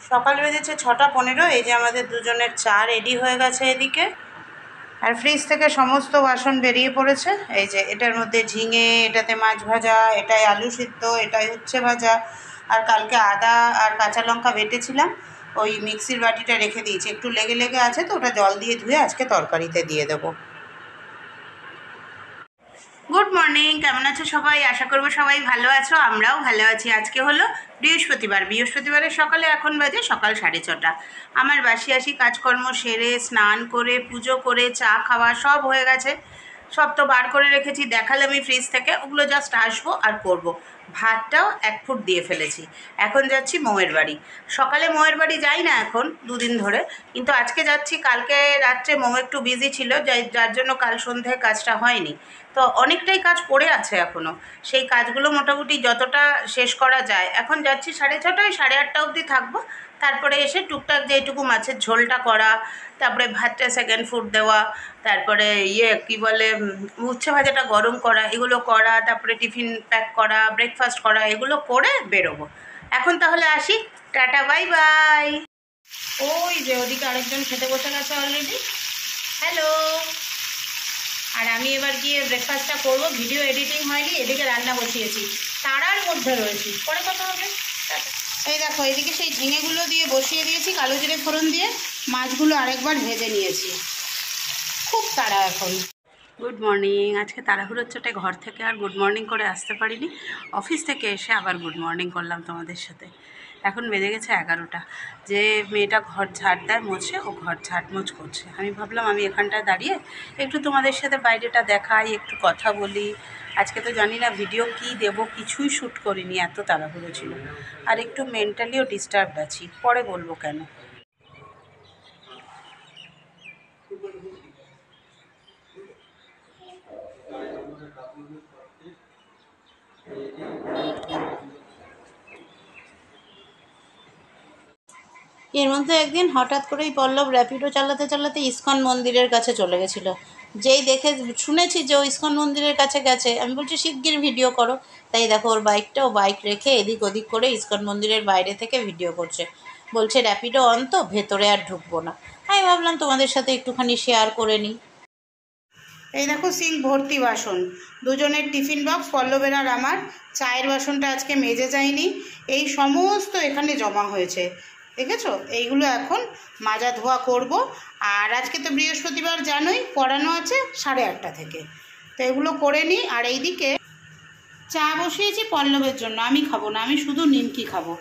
সকাল বেজেছে 6:15। এই যে আমাদের দুজনের চা রেডি হয়ে গেছে এদিকে, আর ফ্রিজ থেকে সমস্ত বাসন বেরিয়ে পড়েছে। এই যে এটার মধ্যে ঝিঙে, এটাতে মাছ ভাজা, এটাই আলু সিদ্ধ, এটাই উচ্ছে ভাজা, আর কালকে আদা আর কাঁচা লঙ্কা বেটেছিলাম, ওই মিক্সির বাটিটা রেখে দিয়েছি, একটু লেগে লেগে আছে তো ওটা জল দিয়ে ধুয়ে আজকে তরকারিতে দিয়ে দেবো। গুড মর্নিং, কেমন আছো সবাই? আশা করবো সবাই ভালো আছো, আমরাও ভালো আছি। আজকে হলো বৃহস্পতিবারের সকালে এখন বাজে সকাল 6:30। আমার বাসি কাজকর্ম সেরে স্নান করে পুজো করে চা খাওয়া সব হয়ে গেছে। সব তো বার করে রেখেছি, দেখালামই ফ্রিজ থেকে, ওগুলো জাস্ট আসবো আর করব। ভাতটাও 1 ফুট দিয়ে ফেলেছি। এখন যাচ্ছি মৌয়ের বাড়ি। সকালে মৌয়ের বাড়ি যাই না এখন 2 দিন ধরে, কিন্তু আজকে যাচ্ছি। কালকে রাত্রে মৌ একটু বিজি ছিল, যার জন্য কাল সন্ধ্যায় কাজটা হয়নি। তো অনেকটাই কাজ পড়ে আছে এখনও, সেই কাজগুলো মোটামুটি যতটা শেষ করা যায়। এখন যাচ্ছি 6:30, 8:30 অবধি থাকবো। তারপরে এসে টুকটাক যেটুকু মাছের ঝোলটা করা, তারপরে ভাতটা সেকেন্ড ফুড দেওয়া, তারপরে কী বলে উচ্ছে ভাজাটা গরম করা, এগুলো করা, তারপরে টিফিন প্যাক করা, ব্রেকফাস্ট করা, এগুলো করে বেরোবো। এখন তাহলে আসি, টাটা বাই বাই। ওই যে ওদিকে আরেকজন খেতে বসে গেছে অলরেডি। হ্যালো। আর আমি এবার গিয়ে ব্রেকফাস্টটা করবো, ভিডিও এডিটিং হয়নি, এদিকে রান্না বসিয়েছি, তারার মধ্যে রয়েছি, পরে কথা হবে। এই দেখো এদিকে সেই ঝিঙেগুলো দিয়ে বসিয়ে দিয়েছি, কালো জিরে ফোড়ন দিয়ে। মাছগুলো আরেকবার ভেজে নিয়েছি, খুব তাড়া এখন। Good morning. আজকে তাড়াহুড়োর চোটে ঘর থেকে আর গুড মর্নিং করে আসতে পারিনি। অফিস থেকে এসে আবার গুড মর্নিং করলাম তোমাদের সাথে। এখন বেজে গেছে 11টা। যে মেয়েটা ঘর ঝাড় দেয় মোছে, ও ঘর ঝাড়মোছ করছে। আমি ভাবলাম আমি এখানটায় দাঁড়িয়ে একটু তোমাদের সাথে বাইরেটা দেখাই, একটু কথা বলি। আজকে তো জানি না ভিডিও কি দেব, কিছুই শ্যুট করিনি, এত তাড়াহুড়ো ছিল। আর একটু মেন্টালিও ডিস্টার্বড আছি, পরে বলবো কেন। এর মধ্যে একদিন হঠাৎ করেই পল্লব র্যাপিডো চালাতে চালাতে ইস্কন মন্দিরের কাছে চলে গেছিলো। যেই দেখে শুনেছি যে ও ইস্কন মন্দিরের কাছে গেছে, আমি বলছি শিগগির ভিডিও করো। তাই দেখো ওর বাইক রেখে এদিক ওদিক করে ইস্কন মন্দিরের বাইরে থেকে ভিডিও করছে। বলছে র্যাপিডো অন তো, ভেতরে আর ঢুকবো না। আমি ভাবলাম তোমাদের সাথে একটুখানি শেয়ার করে নিই। এই দেখো সিঙ্ক ভর্তি বাসন, দুজনের টিফিন বক্স, পল্লবের আর আমার। চায়ের বাসনটা আজকে মেজে যায়নি, এই সমস্ত এখানে জমা হয়েছে, দেখেছো? এইগুলো এখন মাজা ধোয়া করব। আর আজকে তো বৃহস্পতিবার জানোই, পড়ানো আছে 8:30 থেকে, তো এগুলো করে নিই। আর এইদিকে চা বসিয়েছি পল্লবের জন্য, আমি খাবো না, আমি শুধু নিমকি খাবো।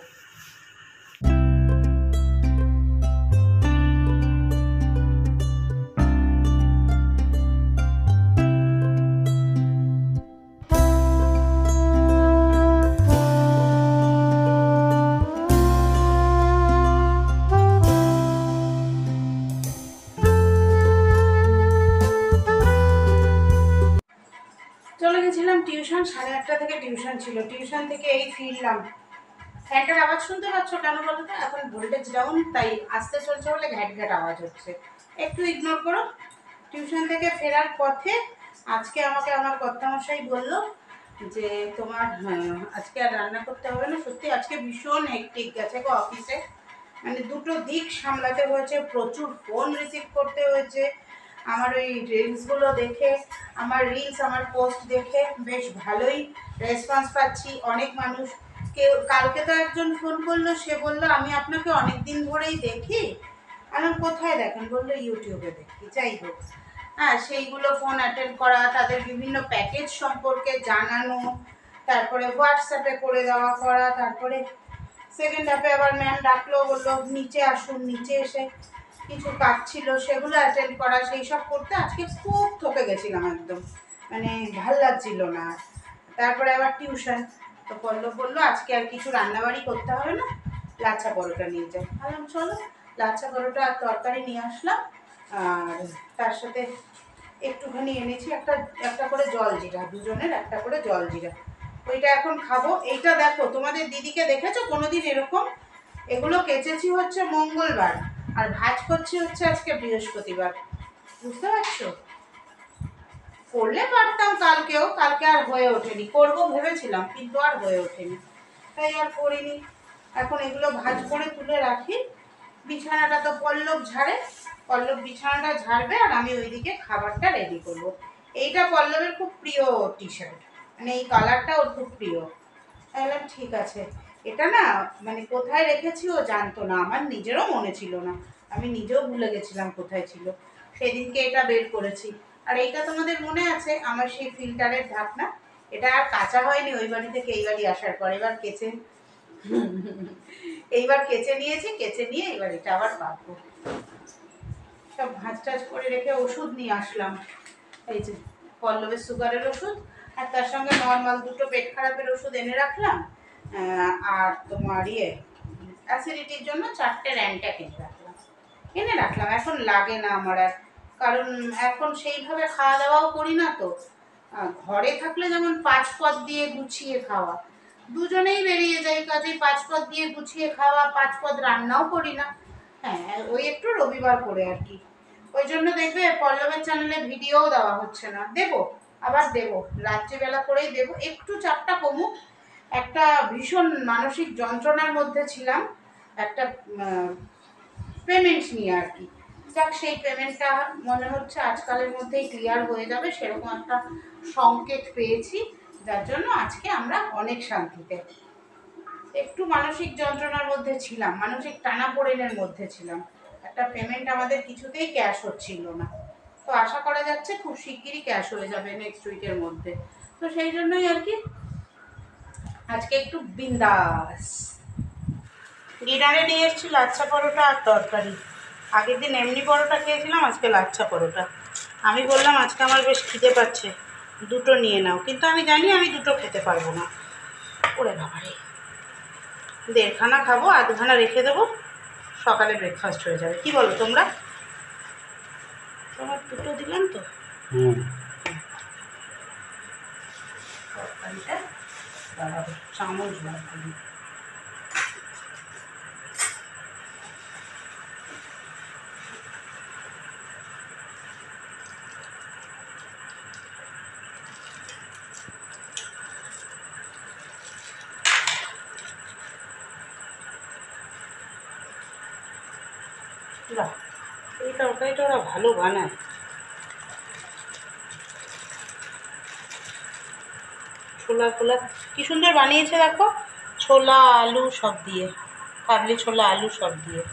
চলে গেছিলাম টিউশন, 8:30 থেকে টিউশন ছিল। টিউশন থেকে এই ফিরলাম। ফ্যানটার আওয়াজ শুনতে পাচ্ছ কেন বলো তো? এখন ভোল্টেজ ডাউন, তাই আসতে চলছে বলে ঘ্যাট ঘ্যাট আওয়াজ হচ্ছে, একটু ইগনোর করো। টিউশন থেকে ফেরার পথে আজকে আমাকে আমার কর্তামশাই বললো যে তোমার আজকে আর রান্না করতে হবে না। সত্যি আজকে ভীষণ হেক্টিক গেছে গো অফিসে, মানে দুটো দিক সামলাতে হয়েছে, প্রচুর ফোন রিসিভ করতে হয়েছে। আমার ওই রিলসগুলো দেখে, আমার পোস্ট দেখে বেশ ভালোই রেসপন্স পাচ্ছি। অনেক মানুষ, কালকে তো একজন ফোন করলো, সে বললো আমি আপনাকে অনেক দিন ধরেই দেখি। আমি কোথায় দেখেন? বললো ইউটিউবে দেখি। যাই হোক, হ্যাঁ, সেইগুলো ফোন অ্যাটেন্ড করা, তাদের বিভিন্ন প্যাকেজ সম্পর্কে জানানো, তারপরে হোয়াটসঅ্যাপে করে দেওয়া করা, তারপরে সেকেন্ড হাফে আবার ম্যাম ডাকলো, বললো নিচে আসুন, নিচে এসে কিছু কাজ ছিল সেগুলো অ্যাটেন্ড করা, সেই সব করতে আজকে খুব থকে গেছিলাম একদম, মানে ভাল লাগছিল না। তারপরে আবার টিউশন, তো পল্লব বললো আজকে আর কিছু রান্নাবাড়ি করতে হবে না, লাচ্ছা পরোটা নিয়ে যাই। বললাম চলো, লাচ্ছা পরোটা আর তরকারি নিয়ে আসলাম। আর তার সাথে একটুখানি এনেছি একটা করে জলজিরা, দুজনের একটা করে জলজিরা, ওইটা এখন খাবো। এইটা দেখো, তোমাদের দিদিকে দেখেছো কোনোদিন এরকম? এগুলো কেচেছি হচ্ছে মঙ্গলবার, আর ভাজ করছি হচ্ছে আজকে বৃহস্পতিবার, বুঝতে পারছো? করলে পারতাম কালকেও, কালকে আর হয়ে ওঠেনি, করবো ভেবেছিলাম কিন্তু আর হয়ে ওঠেনি, তাই আর করিনি। এখন এগুলো ভাঁজ করে তুলে রাখি। বিছানাটা তো পল্লব ঝাড়ে, পল্লব বিছানাটা ঝাড়বে আর আমি ওইদিকে খাবারটা রেডি করব। এইটা পল্লবের খুব প্রিয় টি শার্ট, মানে এই কালারটা ওর খুব প্রিয়। তাহলে ঠিক আছে, এটা না মানে কোথায় রেখেছি ও জানতো না, আমার নিজেরও মনে ছিল না, আমি নিজেও ভুলে গেছিলাম কোথায় ছিল। সেদিনকে এটা বের করেছি। আর এইটা তোমাদের মনে আছে আমার সেই ফিল্টারের ঢাকনা, এটা আর কাঁচা হয়নি ওই বাড়ি থেকে এই বাড়ি আসার পর। এইবার কেচে নিয়েছি, কেচে নিয়ে এবার এটা আবার পাবো। সব ভাঁজ টাজ করে রেখে ওষুধ নিয়ে আসলাম। এই যে পল্লবের সুগারের ওষুধ, আর তার সঙ্গে নর্মাল দুটো পেট খারাপের ওষুধ এনে রাখলাম। আর তোমার অ্যাসিডিটির জন্য 4টে র্যান্ট্যাক এনে রাখলাম। এখন লাগে না আমার আর, কারণ এখন সেইভাবে খাওয়া দাওয়াও করি না তো। ঘরে থাকলে যেমন 5 পদ দিয়ে গুছিয়ে খাওয়া, দুজনেই বেরিয়ে যাই কাজে, 5 পদ দিয়ে গুছিয়ে খাওয়া, 5 পদ রান্নাও করি না। হ্যাঁ, ওই একটু রবিবার করে আর কি। ওই জন্য দেখবে পল্লবের চ্যানেলে ভিডিওও দেওয়া হচ্ছে না, দেবো আবার দেবো, রাত্রিবেলা করেই দেবো, একটু চাপটা কমুক। একটা ভীষণ মানসিক যন্ত্রণার মধ্যে ছিলাম, একটা পেমেন্ট নিয়ে আর কি। যাক, সেই পেমেন্টটা মনে হচ্ছে আজকালের মধ্যেই ক্লিয়ার হয়ে যাবে, সেরকম একটা সংকেত পেয়েছি, যার জন্য আজকে আমরা অনেক শান্তিতে। একটু মানসিক যন্ত্রণার মধ্যে ছিলাম, মানসিক টানাপোড়েনের মধ্যে ছিলাম, একটা পেমেন্ট আমাদের কিছুতেই ক্যাশ হচ্ছিল না। তো আশা করা যাচ্ছে খুব শিগগিরই ক্যাশ হয়ে যাবে নেক্সট উইকের মধ্যে। তো সেই জন্যই আর কি আজকে একটু বিন্দাস। ডিনারে নিয়ে এসেছি লাচ্ছা পরোটা আর তরকারি। আগের দিন এমনি পরোটা খেয়েছিলাম, আজকে লাচ্ছা পরোটা। আমি বললাম আজকে আমার বেশ খিদে পাচ্ছে, দুটো নিয়ে নাও, কিন্তু আমি জানি আমি দুটো খেতে পারবো না। ওরে বাবারে, 1.5খানা খাবো, 1/2খানা রেখে দেবো, সকালে ব্রেকফাস্ট হয়ে যাবে। কি বলো তোমরা? তোমার দুটো দিলাম তো। তরকারিটা দাঁড়াবো, চামচ বার করি। এই তরকারিটা ওরা ভালো বানায়। ছোলা ফোলা কি সুন্দর বানিয়েছে দেখো, ছোলা আলু সব দিয়ে, কাবলি ছোলা আলু সব দিয়ে।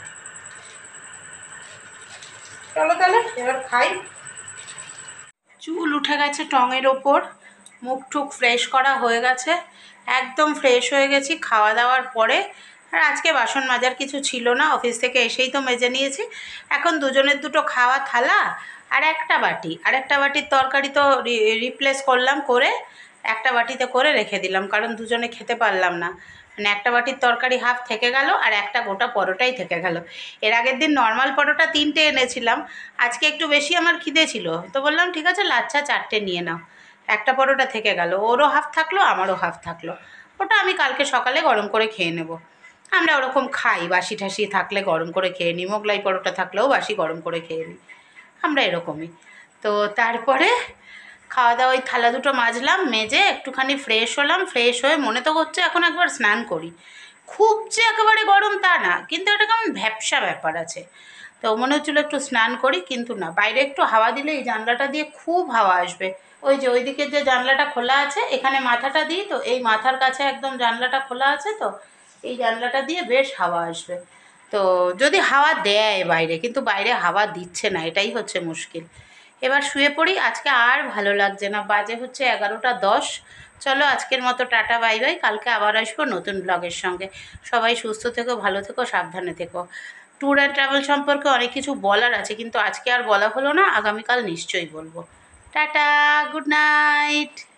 চলো তাহলে এবার খাই। চুল উঠে গেছে টঙের ওপর, মুখ টুক ফ্রেশ করা হয়ে গেছে, একদম ফ্রেশ হয়ে গেছি খাওয়া দাওয়ার পরে। আর আজকে বাসন মাজার কিছু ছিল না, অফিস থেকে এসেই তো মেজে নিয়েছি। এখন দুজনের দুটো খাওয়া থালা আর একটা বাটি, আর একটা বাটির তরকারি তো রিপ্লেস করলাম, করে একটা বাটিতে করে রেখে দিলাম, কারণ দুজনে খেতে পারলাম না। মানে একটা বাটির তরকারি হাফ থেকে গেল আর একটা গোটা পরোটাই থেকে গেল। এর আগের দিন নর্মাল পরোটা 3টে এনেছিলাম, আজকে একটু বেশি আমার খিদে ছিল, তো বললাম ঠিক আছে লাচ্ছা 4টে নিয়ে নাও। একটা পরোটা থেকে গেল, ওরও হাফ থাকলো আমারও হাফ থাকলো। ওটা আমি কালকে সকালে গরম করে খেয়ে নেব। আমরা ওরকম খাই, বাসি ঠাসি থাকলে গরম করে খেয়ে নিই, মোগলাই পরোটা থাকলেও বাসি গরম করে খেয়ে নিই, আমরা এরকমই। তো তারপরে খাওয়া দাওয়া, ওই থালা দুটো মাজলাম, মেজে একটুখানি ফ্রেশ হলাম, ফ্রেশ হয়ে মনে তো হচ্ছে এখন একবার স্নান করি। খুব যে একেবারে গরম তা না, কিন্তু এটা কেমন ভ্যাপসা ব্যাপার আছে, তো মনে হচ্ছিলো একটু স্নান করি, কিন্তু না, বাইরে একটু হাওয়া দিলে এই জানলাটা দিয়ে খুব হাওয়া আসবে। ওই যে ওইদিকে যে জানলাটা খোলা আছে, এখানে মাথাটা দিই তো, এই মাথার কাছে একদম জানলাটা খোলা আছে, তো এই জানলাটা দিয়ে বেশ হাওয়া আসবে। তো যদি হাওয়া দেয় বাইরে, কিন্তু বাইরে হাওয়া দিচ্ছে না, এটাই হচ্ছে মুশকিল। এবার শুয়ে পড়ি, আজকে আর ভালো লাগছে না, বাজে হচ্ছে 11টা 10। চলো আজকের মতো টাটা বাই বাই, কালকে আবার আসবো নতুন ব্লগের সঙ্গে। সবাই সুস্থ থেকো, ভালো থেকো, সাবধানে থেকো। ট্যুর অ্যান্ড ট্রাভেল সম্পর্কে অনেক কিছু বলার আছে, কিন্তু আজকে আর বলা হলো না, আগামীকাল নিশ্চয়ই বলবো। Tata, good night.